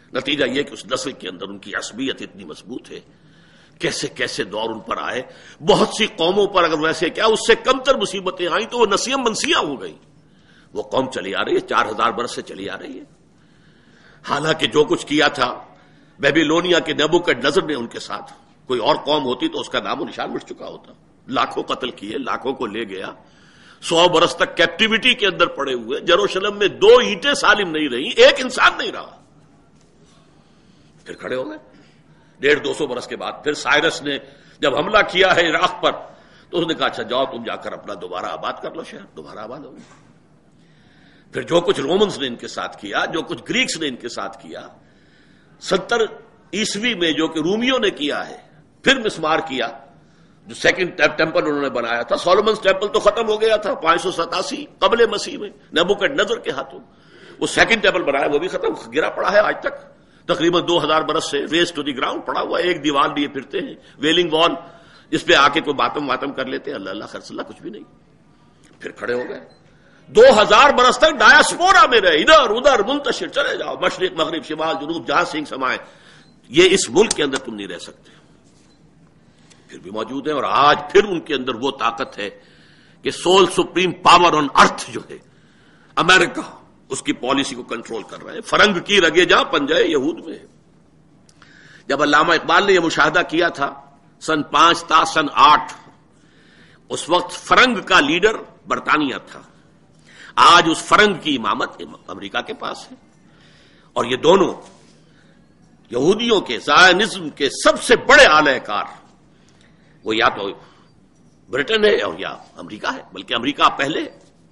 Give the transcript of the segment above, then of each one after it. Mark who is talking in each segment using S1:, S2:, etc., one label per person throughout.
S1: نتیجہ یہ کہ اس نسل کے اندر ان کی عصبیت اتنی مضبوط ہے، کیسے کیسے دور ان پر آئے. بہت سی قوموں پر اگر ویسے کیا اس سے کمتر مصیبتیں آئیں تو وہ نسیم منسیاں ہو گئی. وہ قوم چلی آ رہی ہے، 4000 برس سے چلی آ رہی ہے. حالانکہ جو کچھ کیا تھا بیبیلونیا کے نیبوکڈنیزر نے ان کے ساتھ، کوئی اور قوم ہوتی تو اس کا نام و نشان مٹ چکا ہوتا. لاکھوں قتل کیے، لاکھوں کو لے گیا، 100 برس تک کیپٹیوٹی کے اندر پڑے ہوئے. یروشلم میں 2 اینٹیں سالم نہیں رہی، ایک انسان نہیں رہا. پھر کھڑے ہو گئے 150-200 برس کے بعد. پھر سائرس نے جب حملہ کیا ہے عراق پر تو اس نے کہا اچھا جاؤ تم جا کر اپنا دوبارہ آباد کر لو، شہر دوبارہ آباد ہو گیا. پھر جو کچھ رومنز نے ان کے ساتھ کیا، جو کچھ گریکس نے ان کے ساتھ کیا، 70 عیسوی میں جو کہ رومیوں نے کیا ہے، پھر مسمار کیا جو سیکنڈ ٹیمپل انہوں نے بنایا تھا. سولومنز ٹیمپل تو ختم ہو گیا تھا 587 قبل مسیح میں نیبوکڈنیزر کے ہاتھوں. وہ سیکنڈ ٹیمپل بنایا وہ بھی ختم، گرا پڑا ہے آج تک تقریباً 2000 برس سے ریز ٹو دی گراؤنڈ پڑا ہوا. ایک دیوار لیے پھرتے ہیں، ویلنگ وال، جس پہ آ کے کوئی باتم کر لیتے ہیں. اللہ اللہ خرص اللہ کچھ بھی نہیں. پھر کھڑے ہو گئے 2000 برس تک ڈایاسپورا میں رہے، ادھر ادھر منتشر چلے جاؤ، مشرق مغرب شمال جنوب جہاں سنگ سمائے. یہ اس ملک کے اندر تم نہیں رہ سکتے. پھر بھی موجود ہیں، اور آج پھر ان کے اندر وہ طاقت ہے کہ sole supreme power on earth جو ہے امریکہ، اس کی پالیسی کو کنٹرول کر رہے ہیں. فرنگ کی رگے جہاں پنجے یہود میں. جب علامہ اقبال نے یہ مشاہدہ کیا تھا سن 5 تا سن 8، اس وقت فرنگ کا لیڈر برطانیہ تھا. آج اس فرنگ کی امامت امریکہ کے پاس ہے. اور یہ دونوں یہودیوں کے زائنزم کے سب سے بڑے اعلی کار وہ یا تو برٹن ہے اور یا امریکہ ہے، بلکہ امریکہ پہلے.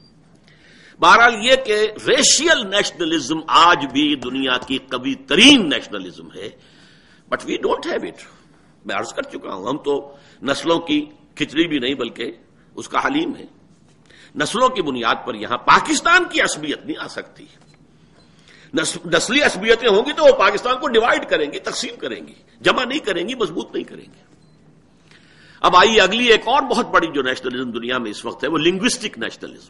S1: بہرحال یہ کہ ریشیل نیشنلزم آج بھی دنیا کی قوی ترین نیشنلزم ہے، but we don't have it. میں عرض کر چکا ہوں ہم تو نسلوں کی کھچڑی بھی نہیں بلکہ اس کا حلیم ہے. نسلوں کی بنیاد پر یہاں پاکستان کی عصبیت نہیں آ سکتی. نسلی عصبیتیں ہوں گی تو وہ پاکستان کو ڈیوائڈ کریں گی، تقسیم کریں گی، جمع نہیں کریں گی، مضبوط نہیں کریں گی. اب آئیے اگلی ایک اور بہت بڑی جو نیشنلزم دنیا میں اس وقت ہے وہ لنگوسٹک نیشنلزم.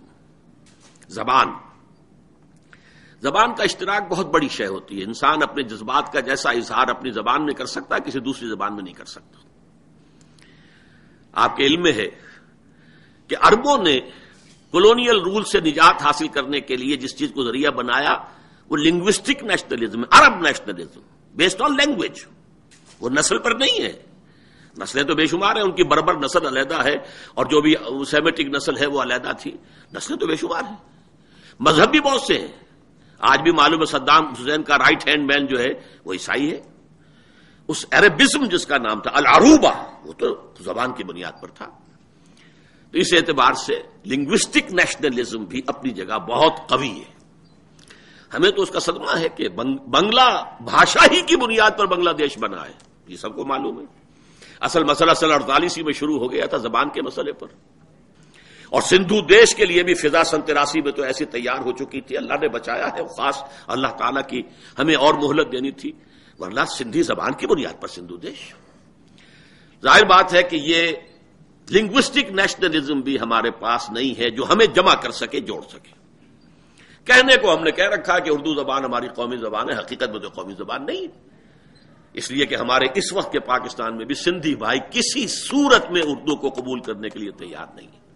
S1: زبان کا اشتراک بہت بڑی شے ہوتی ہے. انسان اپنے جذبات کا جیسا اظہار اپنی زبان میں کر سکتا ہے کسی دوسری زبان میں نہیں کر سکتا. آپ کے علم میں ہے کہ عربوں نے کولونیل رول سے نجات حاصل کرنے کے لیے جس چیز کو ذریعہ بنایا وہ لنگوسٹک نیشنلزم، عرب نیشنلزم بیسڈ آن لینگویج. وہ نسل پر نہیں ہے. نسلیں تو بے شمار ہیں، ان کی بربر نسل علیحدہ ہے اور جو بھی سیمیٹک نسل ہے وہ علیحدہ تھی. نسلیں تو بے شمار ہیں. مذہب بھی بہت سے ہیں. آج بھی معلوم ہے صدام حسین کا رائٹ ہینڈ مین جو ہے وہ عیسائی ہے. اس عربزم جس کا نام تھا العروبہ وہ تو زبان کی بنیاد پر تھا. تو اس اعتبار سے لنگوسٹک نیشنلزم بھی اپنی جگہ بہت قوی ہے. ہمیں تو اس کا صدمہ ہے کہ بنگلہ بھاشا ہی کی بنیاد پر بنگلہ دیش بنا ہے، یہ سب کو معلوم ہے. اصل مسئلہ سن 48 میں شروع ہو گیا تھا زبان کے مسئلے پر، اور سندھو دیش کے لیے بھی فضا سن 83 میں تو ایسی تیار ہو چکی تھی. اللہ نے بچایا ہے، خاص اللہ تعالیٰ کی ہمیں اور مہلت دینی تھی، ورنہ سندھی زبان کی بنیاد پر سندھو دیش. ظاہر بات ہے کہ یہ لنگوسٹک نیشنلزم بھی ہمارے پاس نہیں ہے جو ہمیں جمع کر سکے، جوڑ سکے. کہنے کو ہم نے کہہ رکھا کہ اردو زبان ہماری قومی زبان ہے، حقیقت میں تو قومی زبان نہیں. اس لیے کہ ہمارے اس وقت کے پاکستان میں بھی سندھی بھائی کسی صورت میں اردو کو قبول کرنے کے لیے تیار نہیں ہے.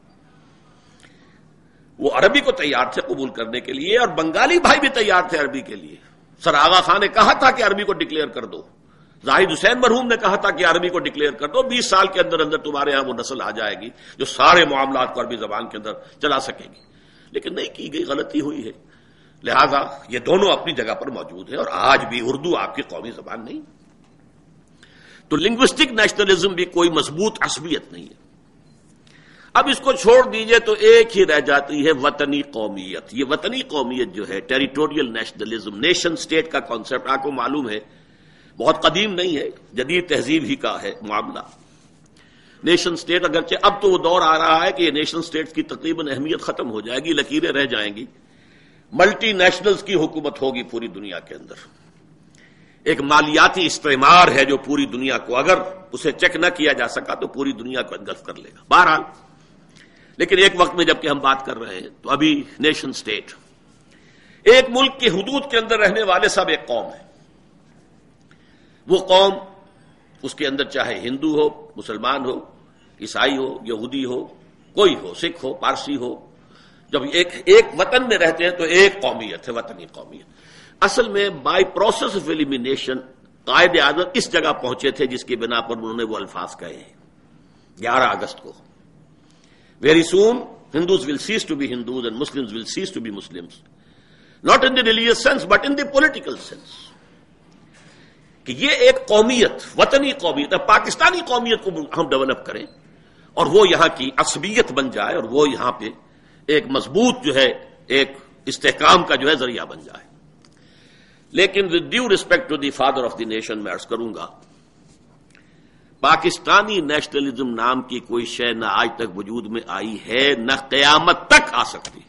S1: وہ عربی کو تیار تھے قبول کرنے کے لیے، اور بنگالی بھائی بھی تیار تھے عربی کے لیے. سر آغا خان نے کہا تھا کہ عربی کو ڈکلیئر کر دو. زاہد حسین مرحوم نے کہا تھا کہ عربی کو ڈکلیئر کر دو، 20 سال کے اندر اندر تمہارے ہاں وہ نسل آ جائے گی جو سارے معاملات کو عربی زبان کے اندر چلا سکے گی. لیکن نہیں کی گئی، غلطی ہوئی ہے. لہذا یہ دونوں اپنی جگہ پر موجود ہیں، اور آج بھی اردو آپ کی قومی زبان نہیں. تو لنگوسٹک نیشنلزم بھی کوئی مضبوط عصبیت نہیں ہے. اب اس کو چھوڑ دیجئے تو ایک ہی رہ جاتی ہے وطنی قومیت. یہ وطنی قومیت جو ہے ٹیریٹوریل نیشنلزم، نیشن سٹیٹ کا کانسیپٹ آپ کو معلوم ہے بہت قدیم نہیں ہے، جدید تہذیب ہی کا ہے معاملہ. نیشن سٹیٹ اگرچہ اب تو وہ دور آ رہا ہے کہ یہ نیشن سٹیٹ کی تقریباً اہمیت ختم ہو جائے گی، لکیریں رہ جائیں گی. ملٹی نیشنلز کی حکومت ہوگی پوری دنیا کے اندر. ایک مالیاتی استعمار ہے جو پوری دنیا کو اگر اسے چیک نہ کیا جا سکا تو پوری دنیا کو انگلف کر لے گا. بہرحال لیکن ایک وقت میں جب کہ ہم بات کر رہے ہیں تو ابھی نیشن سٹیٹ ایک ملک کی حدود کے اندر رہنے والے سب ایک قوم ہے. وہ قوم اس کے اندر چاہے ہندو ہو، مسلمان ہو، عیسائی ہو، یہودی ہو، کوئی ہو، سکھ ہو، پارسی ہو، جب ایک وطن میں رہتے ہیں تو ایک قومیت ہے، وطنی قومیت۔ اصل میں by process of elimination Quaid Azam اس جگہ پہنچے تھے جس کی بنا پر انہوں نے وہ الفاظ کہے ہیں 11 اگست کو، very soon Hindus will cease to be Hindus and Muslims will cease to be Muslims, not in the religious sense but in the political sense, کہ یہ ایک قومیت، وطنی قومیت، پاکستانی قومیت کو ہم ڈیولپ کریں اور وہ یہاں کی عصبیت بن جائے اور وہ یہاں پہ ایک مضبوط جو ہے ایک استحکام کا جو ہے ذریعہ بن جائے۔ لیکن with due respect to the father of the nation میں عرض کروں گا، پاکستانی نیشنلزم نام کی کوئی شے نہ آج تک وجود میں آئی ہے نہ قیامت تک آ سکتی۔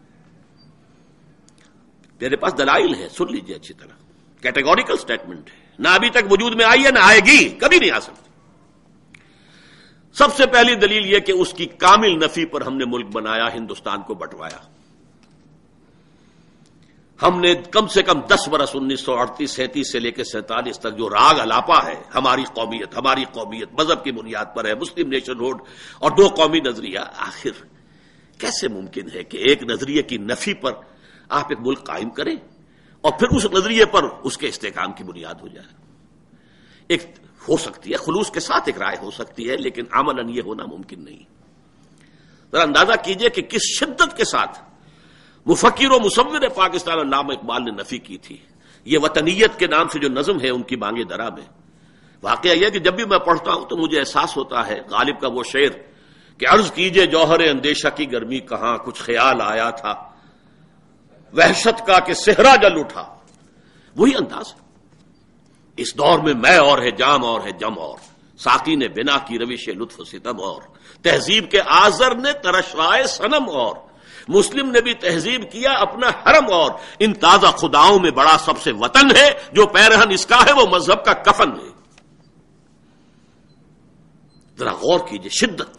S1: میرے پاس دلائل ہے، سن لیجیے اچھی طرح، کیٹیگوریکل سٹیٹمنٹ ہے، نہ ابھی تک وجود میں آئی ہے نہ آئے گی، کبھی نہیں آ سکتی۔ سب سے پہلی دلیل یہ کہ اس کی کامل نفی پر ہم نے ملک بنایا، ہندوستان کو بٹوایا۔ ہم نے کم سے کم 10 برس 1938-37 سے لے کے 47 تک جو راگ الاپا ہے، ہماری قومیت مذہب کی بنیاد پر ہے، مسلم نیشن ہوڈ اور 2 قومی نظریہ، آخر کیسے ممکن ہے کہ ایک نظریے کی نفی پر آپ ایک ملک قائم کریں اور پھر اس نظریے پر اس کے استحکام کی بنیاد ہو جائے؟ ایک ہو سکتی ہے، خلوص کے ساتھ ایک رائے ہو سکتی ہے، لیکن عملاً یہ ہونا ممکن نہیں۔ ذرا اندازہ کیجئے کہ کس شدت کے ساتھ مفکر و مصور پاکستان علامہ اقبال نے نفی کی تھی۔ یہ وطنیت کے نام سے جو نظم ہے ان کی بانگ درا میں، واقعہ یہ کہ جب بھی میں پڑھتا ہوں تو مجھے احساس ہوتا ہے غالب کا وہ شعر کہ عرض کیجئے جوہر اندیشہ کی گرمی کہاں، کچھ خیال آیا تھا وحشت کا کہ صحرا جل اٹھا۔ وہی انداز ہے۔ اس دور میں میں اور ہے، جام اور ہے، جم اور، ساقی نے بنا کی روش لطف و ستم اور، تہذیب کے آزر نے ترشوائے صنم اور، مسلم نے بھی تہذیب کیا اپنا حرم اور، ان تازہ خداؤں میں بڑا سب سے وطن ہے، جو پیرہن اس کا ہے وہ مذہب کا کفن ہے۔ ذرا غور کیجئے شدت،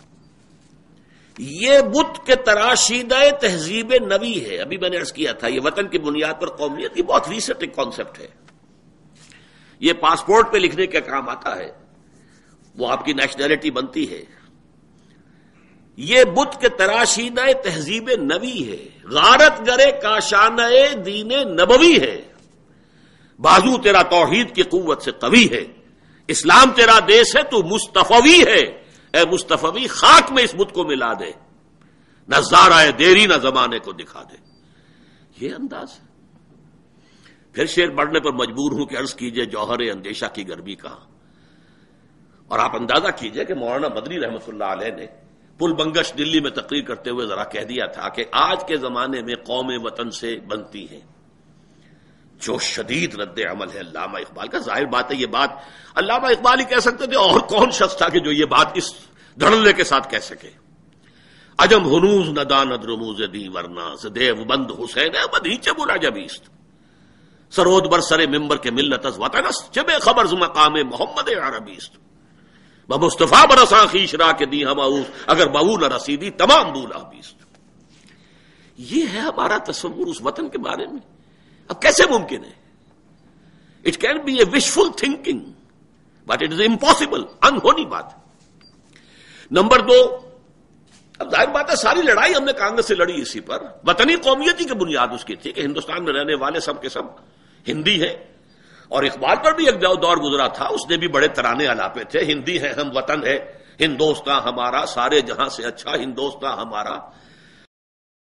S1: یہ بت کے تراشیدہ تہذیب نبی ہے۔ ابھی میں نے عرض کیا تھا یہ وطن کی بنیاد پر قومیت، یہ بہت ریسنٹ ایک کانسیپٹ ہے، یہ پاسپورٹ پہ لکھنے کے کام آتا ہے، وہ آپ کی نیشنلٹی بنتی ہے۔ یہ بت کے تراشیدہ تہذیب نبی ہے، غارت گرے کاشانہ دین نبوی ہے، بازو تیرا توحید کی قوت سے قوی ہے، اسلام تیرا دیس ہے تو مصطفوی ہے، اے مصطفوی خاک میں اس بت کو ملا دے، نہ زارہ دیری نہ زمانے کو دکھا دے۔ یہ انداز ہے۔ پھر شعر پڑھنے پر مجبور ہوں کہ عرض کیجئے جوہر اندیشہ کی گرمی کہاں، اور آپ اندازہ کیجئے کہ مولانا مدنی رحمۃ اللہ علیہ نے پل بنگش دلی میں تقریر کرتے ہوئے ذرا کہہ دیا تھا کہ آج کے زمانے میں قوم وطن سے بنتی ہیں، جو شدید رد عمل ہے علامہ اقبال کا۔ ظاہر بات ہے یہ بات علامہ اقبال ہی کہہ سکتے تھے، اور کون شخص تھا کہ جو یہ بات اس دھڑلے کے ساتھ کہہ سکے۔ عجم ہنوز نداند رموز دی ورنہ دیو بند حسین احمد ہی چبولا جبیست، سرود بر سر ممبر کے ملت از وطنست چبے خبر ز مقام محمد عربیست، بمصطفیٰ برساں خیش را کے دی ہم اگر بہو نہ رسیدی تمام بولا بیست۔ یہ ہے ہمارا تصور اس وطن کے بارے میں۔ اب کیسے ممکن ہے؟ It can be a wishful thinking but it is impossible, انہونی بات۔ نمبر 2، اب ظاہر بات ہے ساری لڑائی ہم نے کانگریس سے لڑی اسی پر، وطنی قومیتی کی بنیاد اس کی تھی کہ ہندوستان میں رہنے والے سب کے سب ہندی ہیں، اور اقبال پر بھی ایک دور گزرا تھا، اس نے بھی بڑے ترانے الاپے تھے، ہندی ہے ہم وطن ہے، ہندوستاں ہمارا سارے جہاں سے اچھا ہندوستاں ہمارا،